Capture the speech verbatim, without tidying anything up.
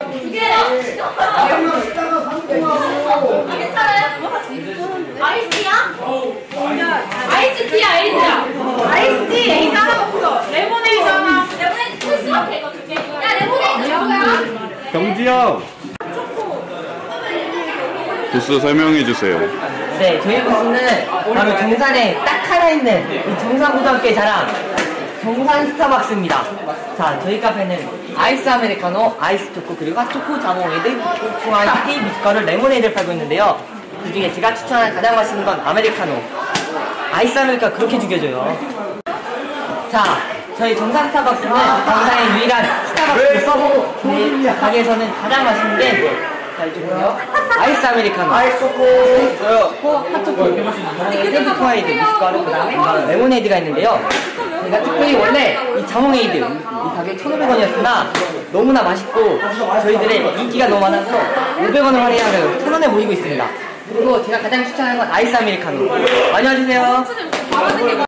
두 개요? 괜찮아요? 아이스티야? 아이스티야, 아이스티야. 아이스티, 에이드 하나 없어. 레모네이드 하나. 레모네이드 풀스럽게 이거 두 개. 야, 레모네이드 누구야? 경지 형! 부스 설명해 주세요. 네, 저희 부스는 바로 정산에 딱 하나 있는 이 정산고등학교의 자랑 정산 스타벅스입니다. 자, 저희 카페는 아이스 아메리카노, 아이스 초코, 그리고 핫초코, 자몽에이드, 초코아이스티, 미숫가루, 레모네이드를 팔고 있는데요. 그 중에 제가 추천하는 가장 맛있는 건 아메리카노. 아이스 아메리카노 그렇게 죽여줘요. 자, 저희 정산 스타벅스는 정산의 유일한 스타벅스 서브 저희 가게에서는 가장 맛있는 게 자, 이쪽은요. 아이스 아메리카노, 아이스 초코, 핫초코, 헤비 초아이드, 미숫가루, 그 다음에 레모네이드가 있는데요. 제가 특별히 원래 이 자몽에이드 이 가격 천오백 원이었으나 너무나 맛있고 저희들의 인기가 너무 많아서 오백 원을 할인하면 천 원에 모이고 있습니다. 그리고 제가 가장 추천하는 건 아이스 아메리카노. 많이 와주세요.